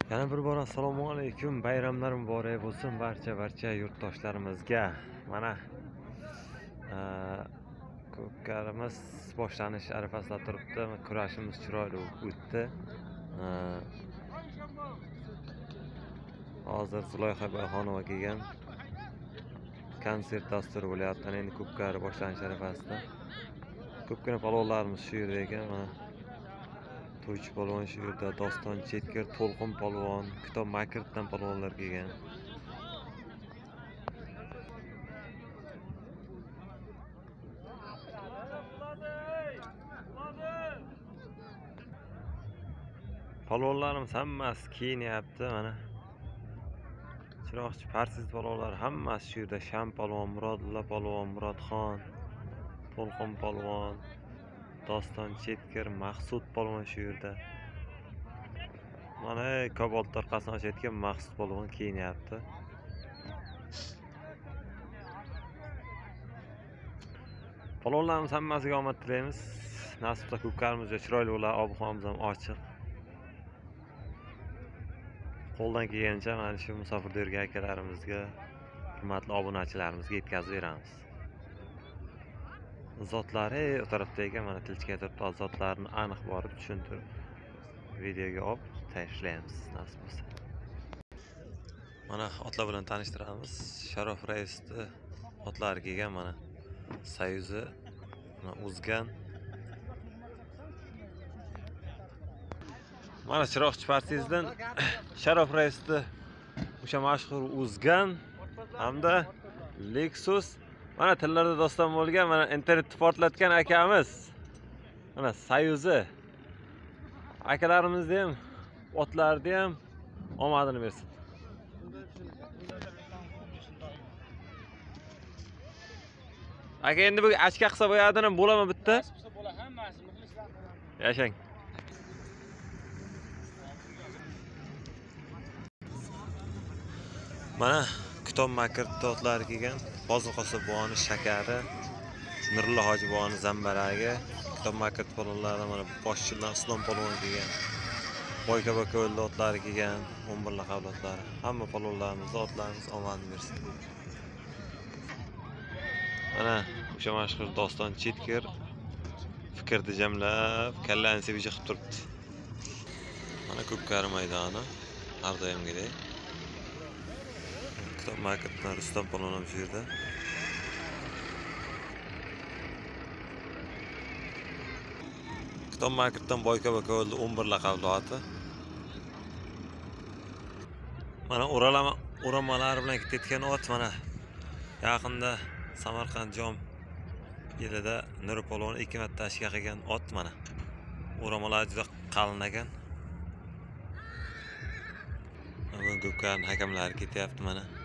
Yana bir bora assalomu alaykum. Bayramlar muborak bo'lsin barcha yurtdoshlarimizga. Mana ko'pkarimiz boshlanish arafasida turibdi. Kurashimiz chiroyli o'tdi. Hozir Zulayxa Bayxonova kelgan konsert dasturi bo'lyapti. Endi ko'pkari boshlanish arafasida. Ko'pgina palvonlarimiz shu yerda ekan. Mana To'ychi polvon shu yerda, Doston Chetkir, To'lqin polvon, Kitob Makirtdan polvonlar kelgan. Polvonlarimiz hammasi kiyinyapti mana. Chiroqchi partiyz polvonlar hammasi shu yerda. Sham polvon, Murodilla polvon, Murodxon, To'lqin polvon, Doston Chetkir, Maqsud polvon shu yerda. Mana Kobalt orqasini ochayotgan Maqsud polvon kiyinyapti. Polvonlarimiz hammasiga omad tilaymiz. Nasibda ko'pkarimizga chiroyli bo'lar, ob-havomuz ham ochiq. Qo'ldan kelgancha mana shu musofirda yurgan akalarimizga, hurmatli obunachilarimizga yetkazib beramiz. Zotlari o tarafda ekan, mana tilchga turibdi. Zotlarni aniq borib tushuntirib videoga olib tashlaymiz nasib bo'lsa. Mana otlar bilan tanishtiramiz. Sharof raisni otlari kelgan mana. Soyuzi, mana Uzgan. Mana Chiroqchi partiyasidan Sharof raisni o'sha mashhur Uzgan hamda Lexus. Mana tillarda doston bo'lgan, mana internetni portlatgan akamiz. Mana Soyuzi. Akalarimizni ham, otlarni ham omadini bersin. Aka endi bu achka qilsa bo'yadini bo'laman bitta. Yashang. Mana Kitob Makirtda otlari kelgan. Boziqo'sa bog'oni shakari, Nurullo hoji bog'oni zambaragi, Kitob Makirt polvonlari mana boshchilar Islom polvon kelgan. Boyka o'ldi otlari kelgan, 11 laqab otlari. Hamma polvonlarimiz otlarimiz omad bersin. Mana o'sha mashhur Doston Chetkir fikrni jamlab, kallani sevishi qilib turibdi. Mana Ko'pkari maydoni har doimgidek. Kitob Makirtdan Rustam polvon ham shu yerda. Kitob Makirtdan Boyka o'ldi 11 laqabli oti. Mana o'ramalar bilan ketayotgan ot mana. Yaqinda Samarqand Jom yilida Nur polvon 2 marta ashka qilgan ot mana. O'ramalar juda qalin ekan. Bugun Ko'pkarning hakamlari ketyapti mana.